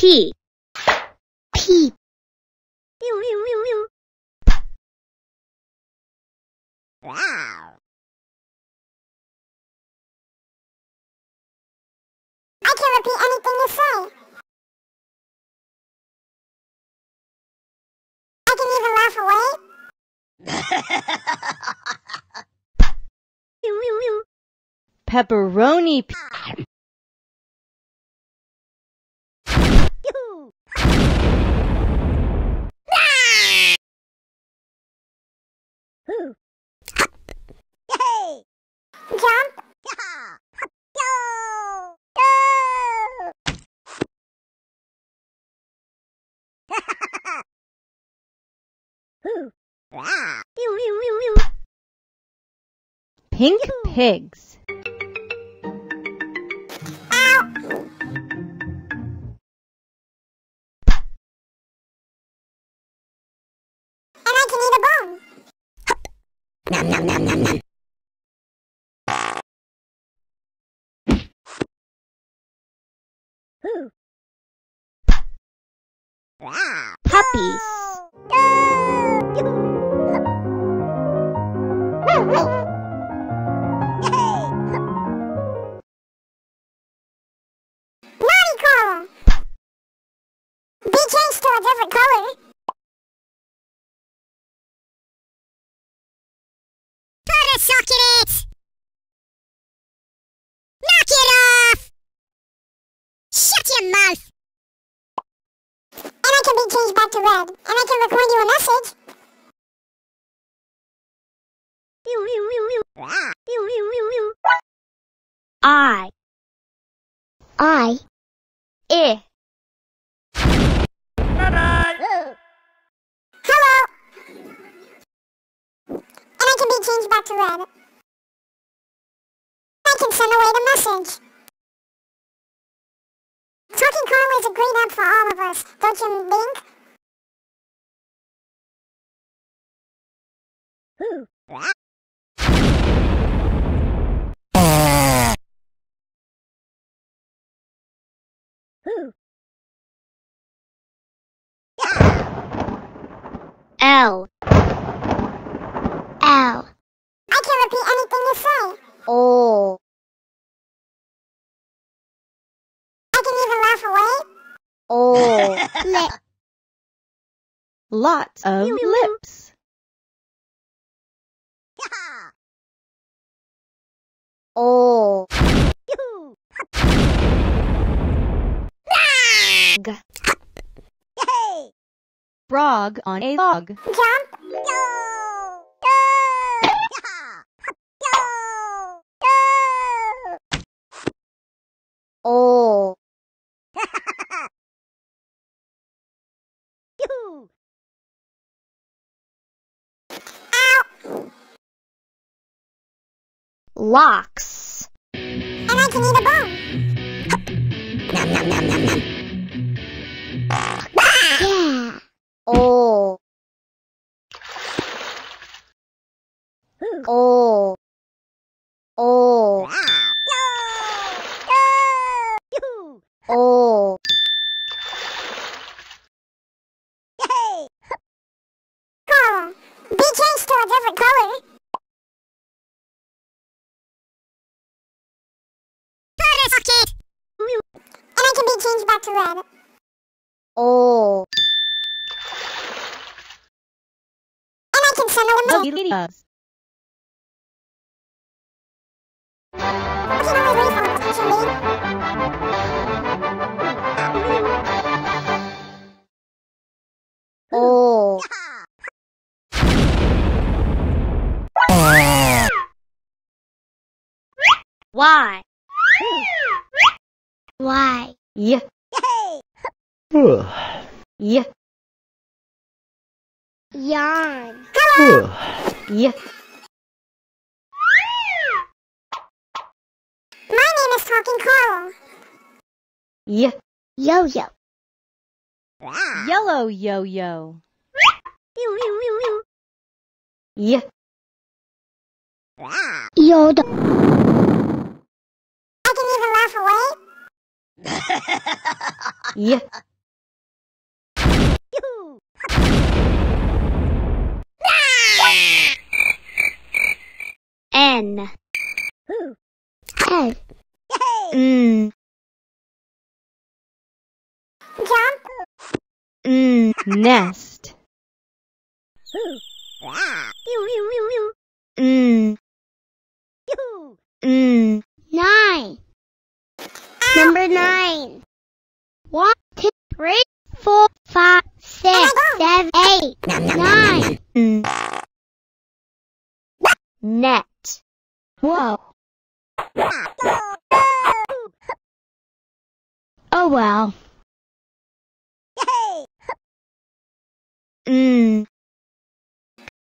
P. P. I can repeat anything you say. I can even laugh away. Pepperoni. Jump. Pink pigs. Ow. And I can eat a bone. Nom nom nom nom nom. Puppies. Naughty color. Be changed to a different color. Put a sock in it. Knock it off. Shut your mouth. And I can be changed back to red. And I can record you a message. I. I. I. Hello. And I can be changed back to red. I can send away the message. Talking Carl is a great app for all of us, don't you think? L. L. I can repeat anything you say. O. I can even laugh away. O. Lip. Lots of lips. O. G. Frog on a log. Jump. O. Ow. Locks. And I can eat a bone. Nom nom nom nom nom. Yeah. O. O. O. O. Color. Be changed to a different color. Put a socket. And I can be changed back to red. O. And I can send a message. Lilias. I can always wait for a potential lead. O. Y. Why? Y. Y. Yarn. Hello. Y. My name is Talking Carl. Y. Yo-yo. Yellow yo-yo. Y. Yoda. I can even laugh away. Y. N. Head. N. Jump. N. Nest. N. N. 9. Number 9. 1, 2, 3, 4, 5, 6, 7, 8, 9. N. Net. Whoa. Oh well. N.